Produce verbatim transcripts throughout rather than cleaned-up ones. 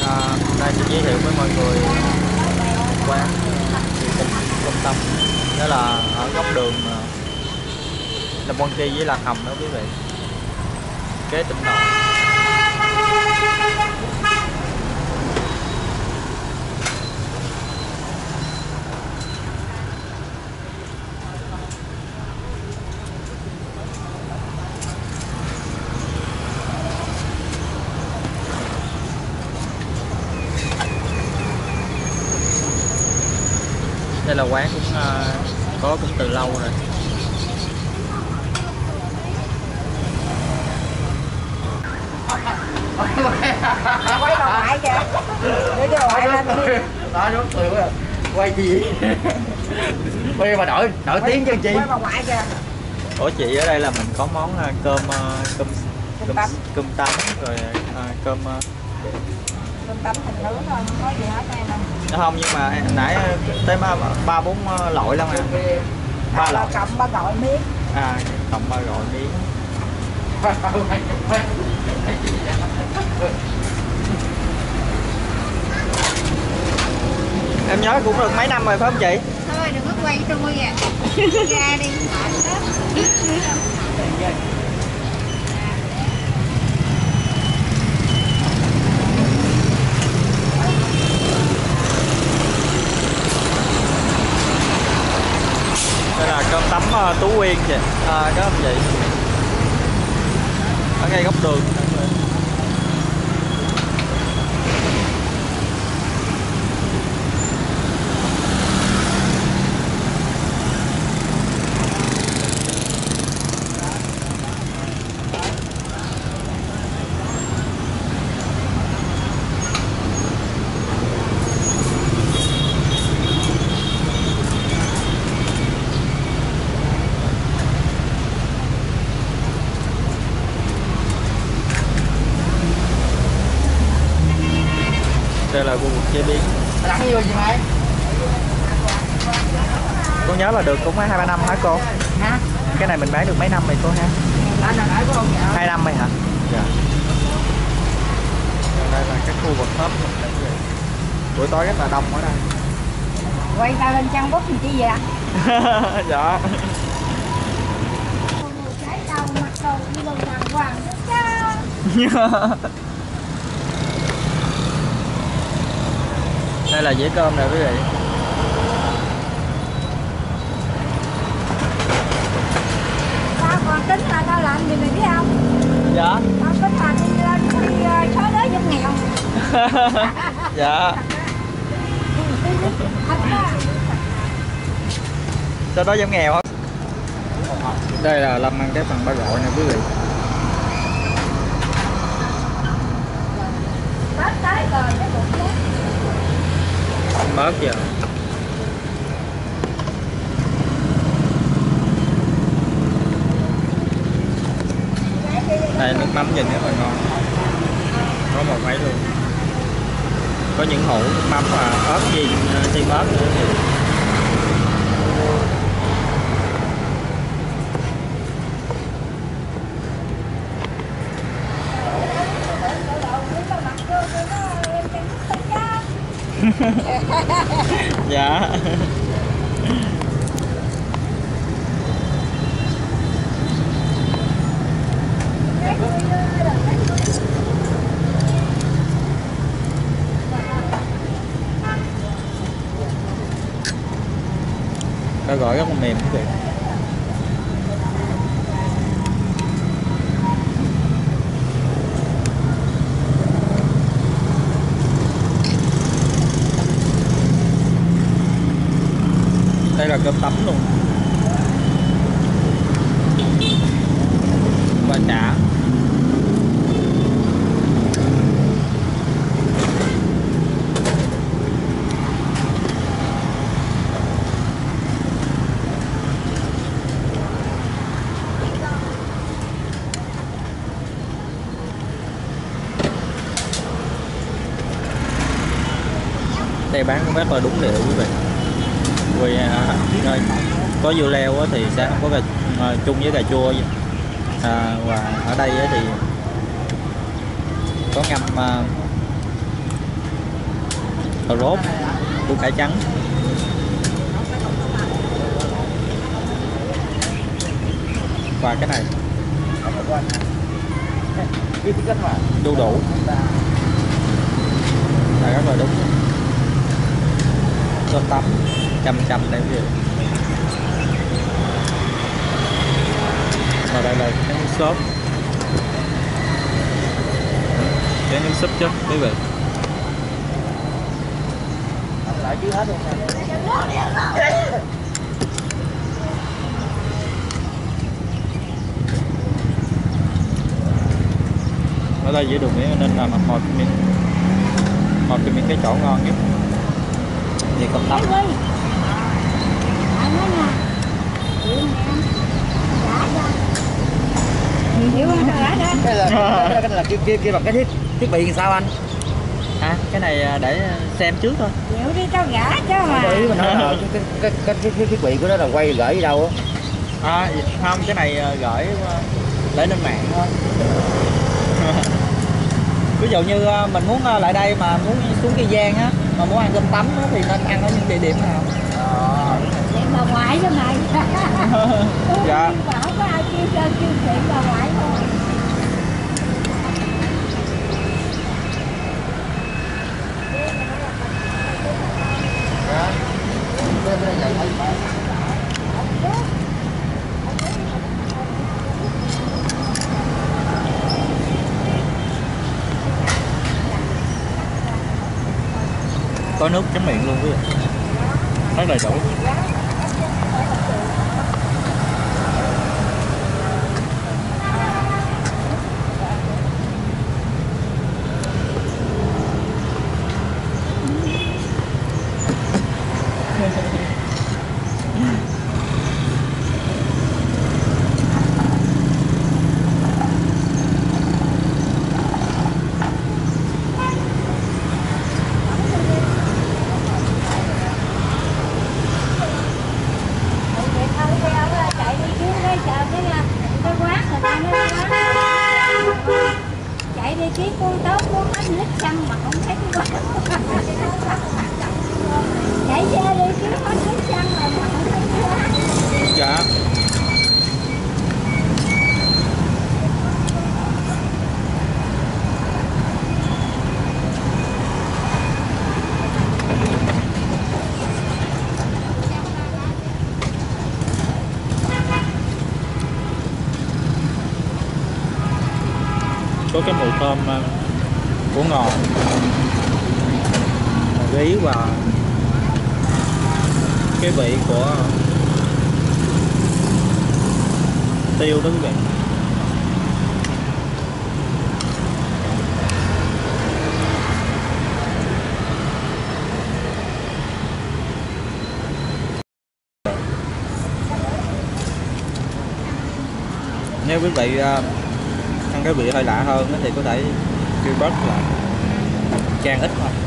À, đây tôi giới thiệu với mọi người quán Thị Tình Công Tâm, đó là ở góc đường Lâm Quan Chi với Lạc Hồng đó quý vị, kế Tỉnh Nội. Đây là quán cũng uh, có cũng từ lâu rồi. Quay bà ngoại kìa. Để cho bà ngoại lên đi. Đó đúng cười quá. Quay gì? Quay mà đổi đổi tiếng cho chị. Quay bà ngoại kìa. Ủa chị, ở đây là mình có món uh, cơm uh, cơm cơm tấm, cơm tấm rồi uh, cơm uh... cơm tấm thịt nướng thôi, không có gì hết đây nè. Không, nhưng mà nãy tới ba bốn loại lắm à. Ba loại cộng ba gọi miếng. À, cộng ba gọi miếng. Em nhớ cũng được mấy năm rồi phải không chị? Thôi đừng có quay tôi à. Ra đi. Đây là cơm tấm uh, Tú Uyên chị, à, các anh chị, ở ngay góc đường. Đây là khu vực chế biến. Đặng vô gì mày? Cô nhớ là được cũng mấy hai ba năm hả cô? Hả? Cái này mình bán được mấy năm rồi cô ha? Anh là nãy có không nhậu? Hai năm rồi hả? Dạ. Đây là cái khu vực hấp. Buổi tối rất là đông ở đây. Quay tao lên trang bút thì chi vậy ạ? Dạ. Cái đầu mặt đầu như lần hoàng hoàng đó. Đây là dĩa cơm nè quý vị. Tao còn tính là tao làm gì mày biết không? Dạ. Tao tính là đi lên đi xóa đói giúp nghèo. Dạ. Sau đó giảm nghèo hả? Đây là Lâm ăn cái phần ba gọi nè quý vị. Bớt giờ. Đây nước mắm nhìn rất là ngon, có một mấy luôn, có những hũ nước mắm và ớt gì xiên ớt nữa. Dạ. Nó gọi rất là mềm quý vị. Đây là cơm tấm luôn. Và chả. Đây bán cũng rất là đúng điệu quý vị. Vì à, có dưa leo thì sẽ không có cà, à, chung với cà chua, à, và ở đây thì có ngâm à, cà rốt, củ cải trắng. Và cái này đu đủ là rất là đúng. Cơm tấm chăm chăm đây quý vị. Và đây là cái nước sốt, cái nước súp chứ quý vị. lại chứ hết luôn. Ở đây giữa đường Nguyễn An Ninh là một một trong những một trong những cái chỗ ngon nhất về cơm tấm. Cái là cái là kia kia kia bằng cái thiết thiết bị làm sao anh? À, cái này để xem trước thôi. Chịu đi tao gã chứ mà. Cái ý mình nói là cái cái cái cái thiết bị của nó là quay gửi đi đâu á? À, không, cái này gửi để lên mạng thôi. Ví dụ như mình muốn lại đây mà muốn xuống Kiên Giang á, mà muốn ăn cơm tấm á, thì nên ăn ở những địa điểm nào? Vậy bà ngoại cho mày. Dạ. Bảo có ai kêu cho kêu chuyện bà ngoại thôi. Có nước chấm miệng luôn quý vị, rất đầy đủ. Chạy đi kiếm con tóc con hết nước xăng mà không thấy cái quán. Chạy ra đi kiếm hết nước xăng mà không thấy cái quán. Dạ. Có cái mùi thơm của ngò, rí và cái vị của tiêu đó quý vị. Nếu quý vị ăn cái vị hơi lạ hơn thì có thể kêu bớt lại, chan ít thôi.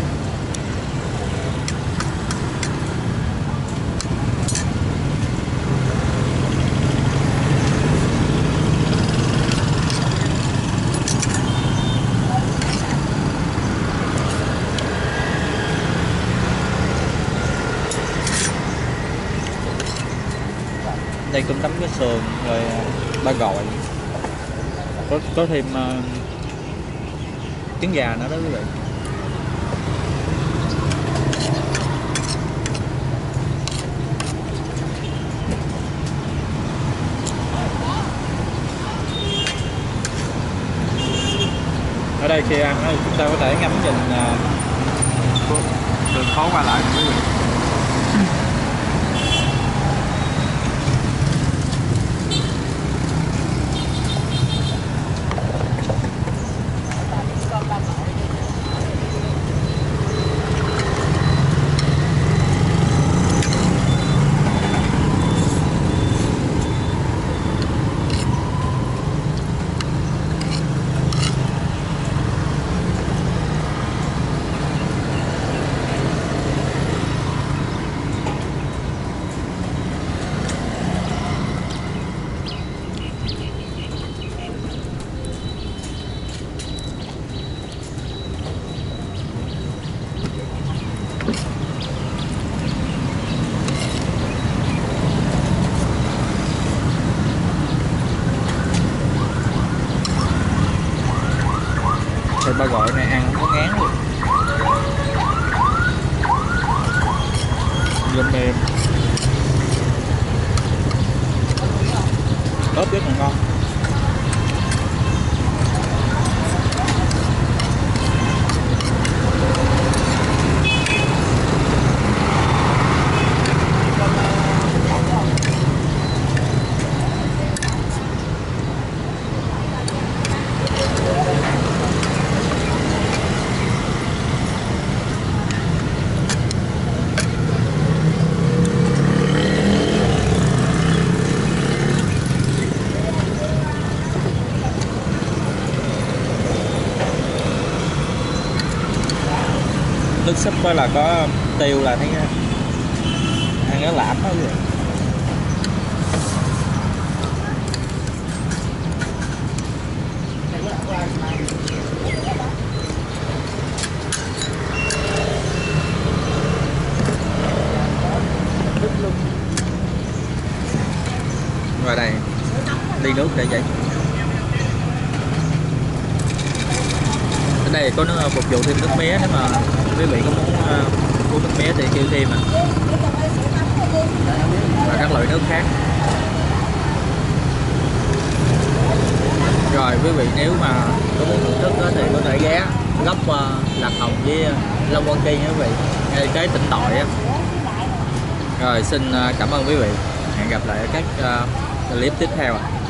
Đây cơm tấm cái sườn rồi ba gỏi, có có thêm uh, trứng gà nữa đó quý vị. Ở đây khi ăn chúng ta có thể ngắm nhìn uh, đường phố qua lại quý vị. thịt ba gọi này ăn không có ngán luôn, mềm mềm, ớt rất là ngon. Nước súp đó là có tiêu là thấy ăn nó lãm hết rồi. Và đây ly nước để vậy. Ở đây có nước phục vụ thêm nước mía, nếu mà quý vị có muốn uh, uống nước mía thì kêu thêm à. Và các loại nước khác. Rồi quý vị nếu mà có muốn thưởng thức thì có thể ghé góc uh, Lạc Hồng với Long Quan Kỳ nha quý vị, ngay cái Tỉnh Đội á. Rồi xin uh, cảm ơn quý vị, hẹn gặp lại ở các uh, clip tiếp theo.